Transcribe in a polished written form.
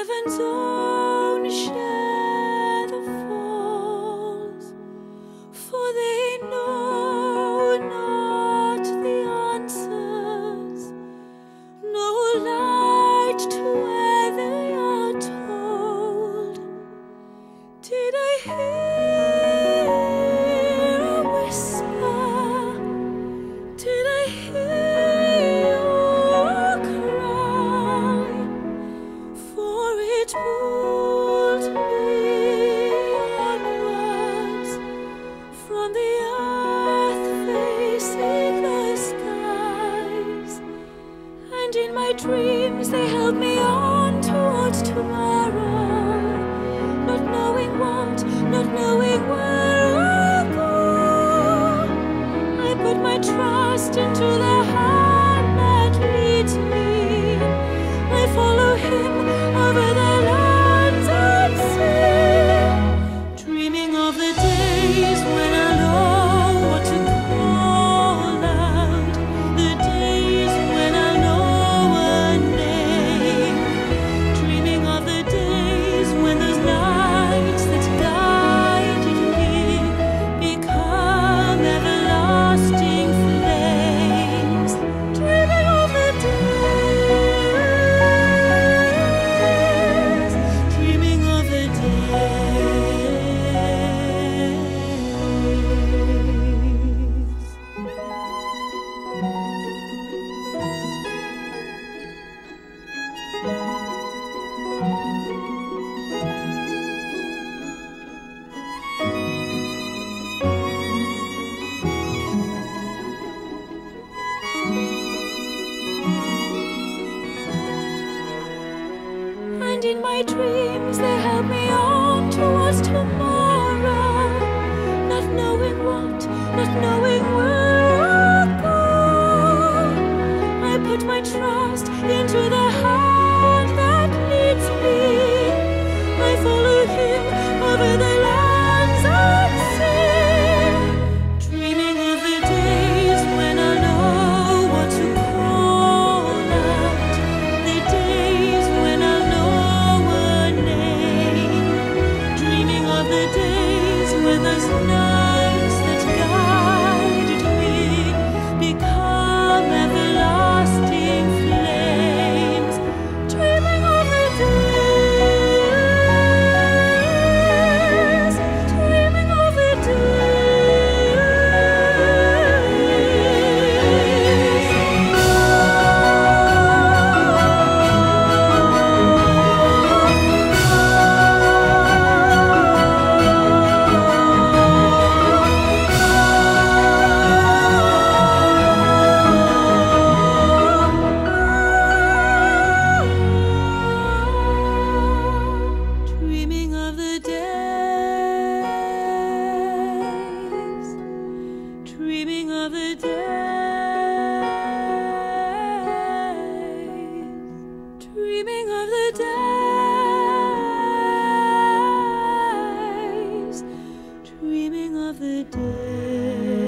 heaven's own share the falls, for they know not the answers, no light to where they are told. Did I hear a whisper? Did I hear your cry? For it pulled me onwards from the earth facing the skies, and in my dreams they held me on towards tomorrow, not knowing what, not knowing where I'll go. I put my trust into the hand that leads me. I follow him over the lands and sea, dreaming of the days when I'll know what to call out, the days when I'll know a name, dreaming of the days when those nights that guided me become everlasting flames, dreaming of the days, dreaming of the days. And in my dreams they held me on towards tomorrow, not knowing what, not knowing where I'll go. I put my trust into the hand that leads me. I follow him over the lands and sea, dreaming of the days when I know what to call out, the days when I know a name, dreaming of the days when those nights that guided me become everlasting flames, dreaming of the days, dreaming of the dreaming of the days, dreaming of the days, dreaming of the days, dreaming of the days.